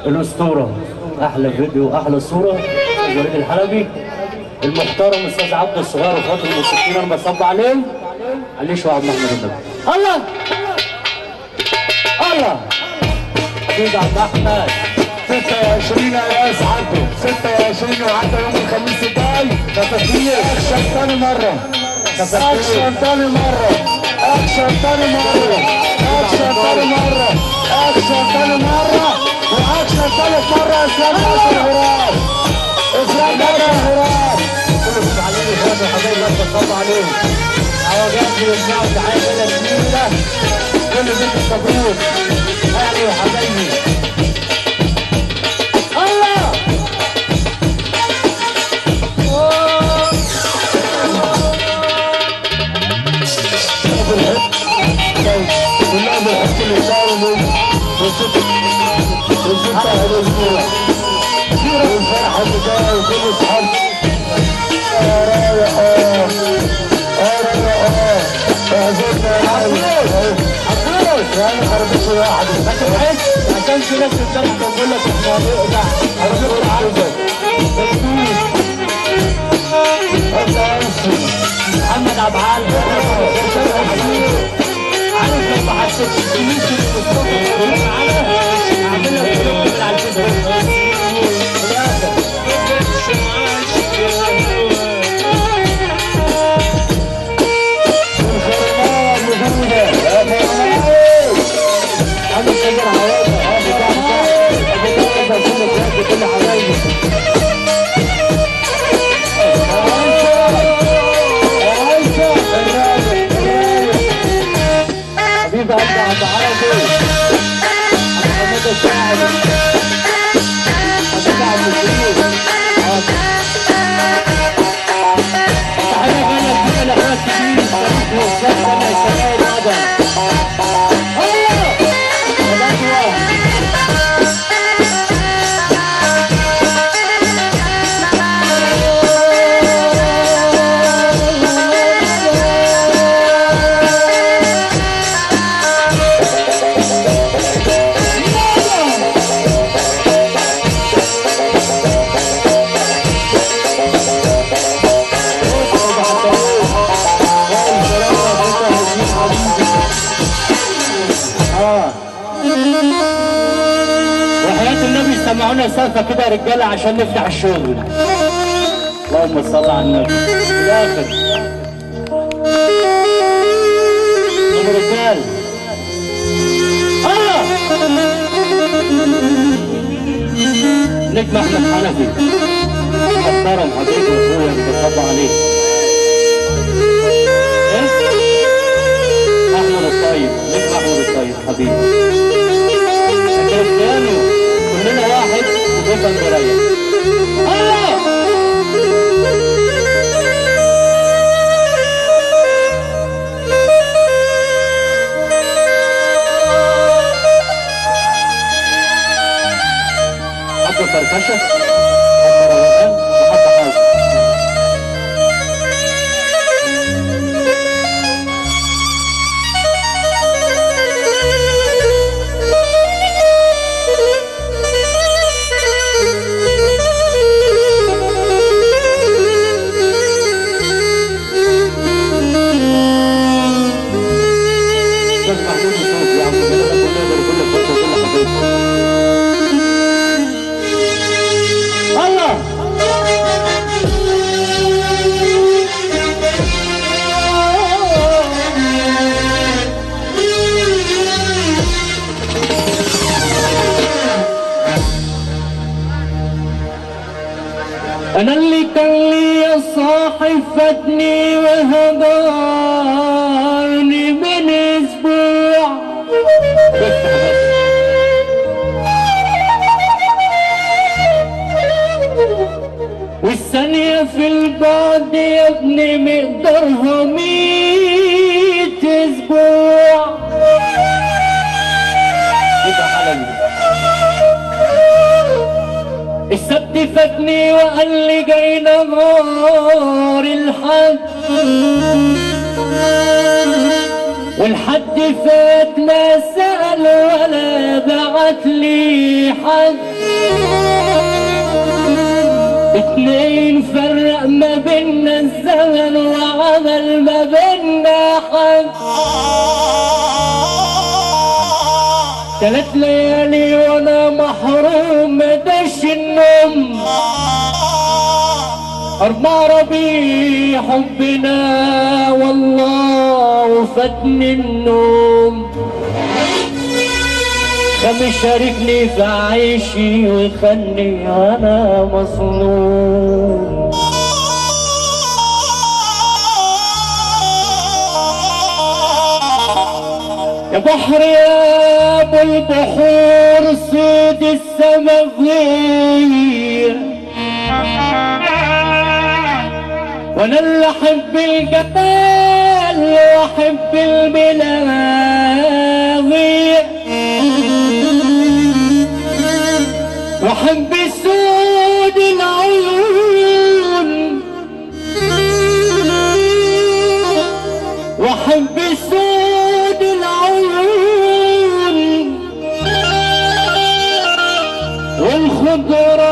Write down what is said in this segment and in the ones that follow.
الاسطوره، احلى فيديو واحلى صوره وليد الحلبي المحترم استاذ عبد الصغير وفاضل الموسيقيين. انا بصب عليه عليه وعبد محمد النبي. الله الله حبيبي عبد احمد. 26 يا ريس عدوا 26 وعدى يوم الخميس الجاي. تفكير اكشن تاني مره، اكشن تاني مره، اكشن تاني مره، اكشن تاني مره، اكشن تاني مره، واكشن تالت مره. اسلام ناصر الهراب، اسلام ناصر الهراب. كل اللي عليه يا حبايبي الله يصلي عليهم. عواجات بيسمعوا تعالى الى الجميله. كل بيت مبروك اهلي وحبايبي. كلها بنحط الإشارة والزبطة والأسبوع والفرحة اللي جاية وكل أصحاب. رايح اعزمنا يا عبدالله يعني خربت واحد عشان في ناس بتتكلم بتقول لك احنا هنقطع خربت عندك محمد عبد العال عارف لو ما حسيتش بمين في المستوى معانا اعمل لك فلوس من على الفيسبوك سمعونا سالفه كده يا رجاله عشان نفتح الشغل. اللهم صل على النبي. في الاخر يا رجال نجم احمد حنفي محترم حبيبي واخويا بتصب عليه. ايه؟ احمد الطيب، نجم احمد الطيب حبيبي. كريستيانو كلنا واحد وجبنا نريح. الله حط فركشه، حط روقان، وحط حاجه. أنا اللي كان لي صاحب فاتني وهدارني من أسبوع. والثانية في البعد يا ابني مقدارها 100 أسبوع. السبت فاتني وقال لي جاي نهار الحد، والحد فات ما سأل ولا بعد. بعت لي حد اتنين فرق ما بينا الزمن وعمل ما بينا حد 3 ليالي وانا محروم مداش النوم 4 ربيع حبنا والله وفاتني النوم 5 شاركني في عيشي وخلني انا مصنوم يا بحر يا ابو البحور صيد السما غير وانا اللي احب الجمال واحب الملاغي واحب سود العيون واحب سود العيون والخضرة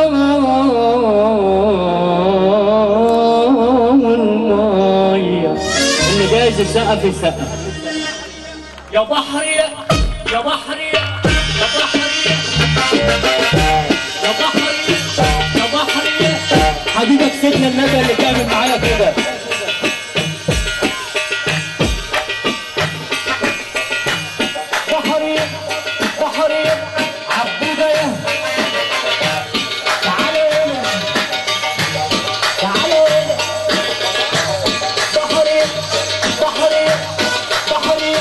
والمية اللي جايز السقف السقف يا بحر يا بحر يا بحر يا بحر يا بحر حبيبك سيدنا النبي اللي كامل معايا كده بحري بحري عبودة يا تعالوا هنا تعالوا هنا بحري بحري بحري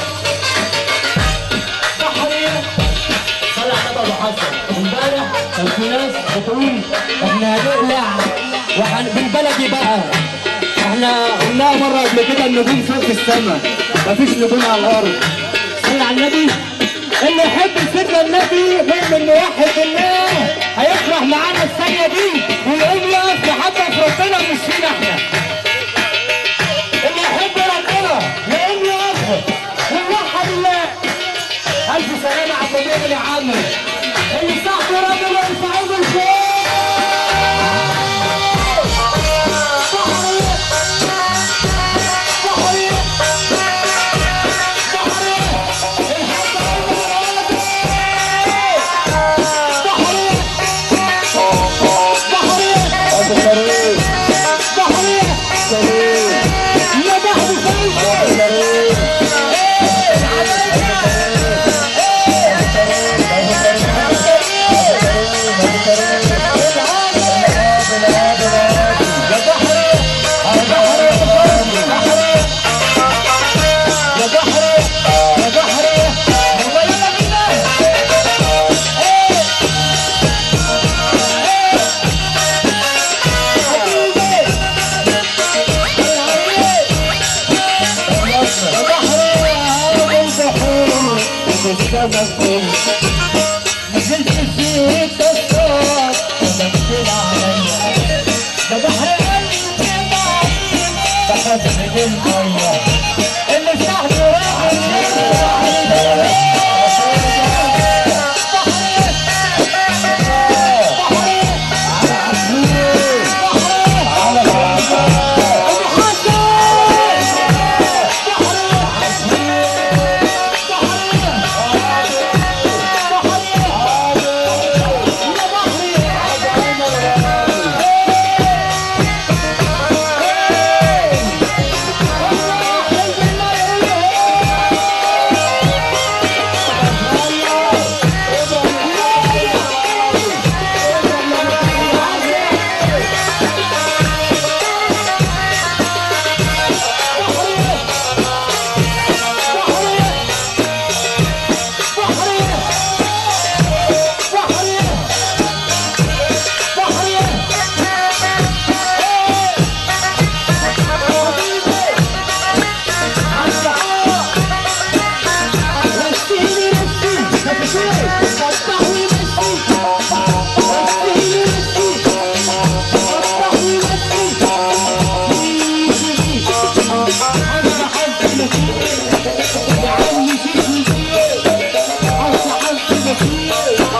بحري صلى على ابو حسن امبارح كان في ناس بتقول احنا هنقلع بالبلدي بقى احنا قلناها مره قبل كده النجوم فوق في السماء مفيش نجوم على الارض صلى على النبي اللي يحب سيدنا النبي مؤمن موحد الله هيفرح معانا الثانيه دي ويقوم يقف محبه في ربنا مش فينا احنا اللي يحب ربنا يقوم يقف ويوحد الله الف سلامه عبد المؤمن يا عمرو اللي صاحبه ربنا يرفعه بالفوق نزلت فيك الصوت وبكتل عليا ده بحر قلبي بحب المية اللي صاحبه راح يا عم شيخ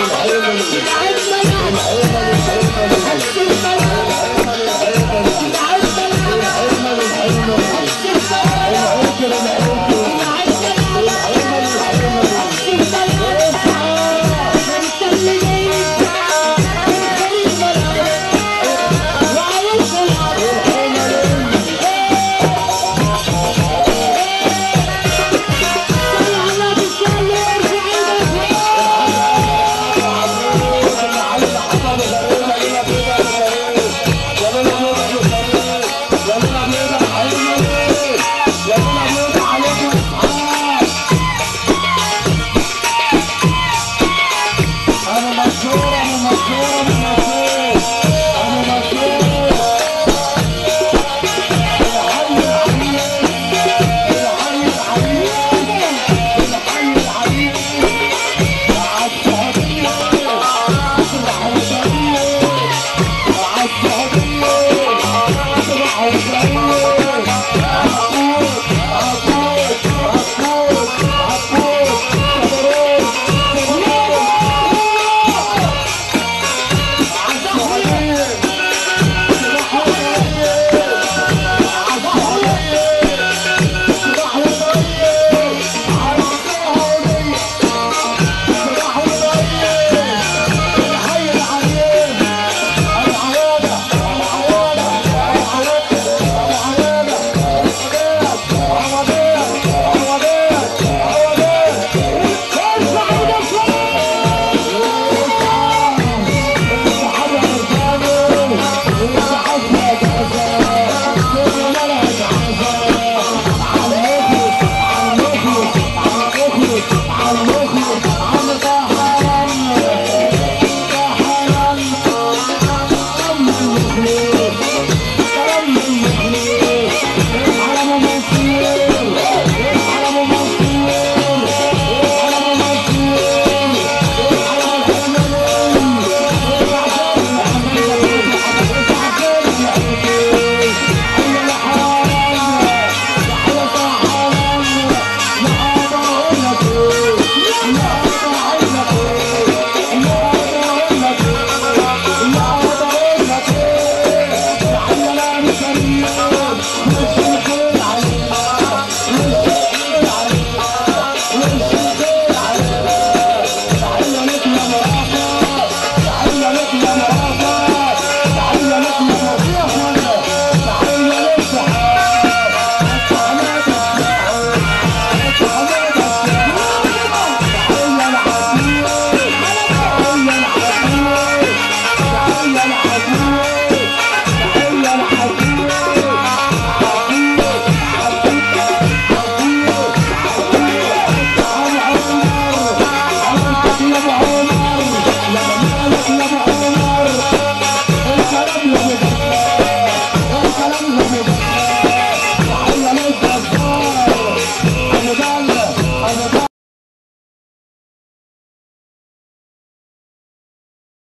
انا مشهور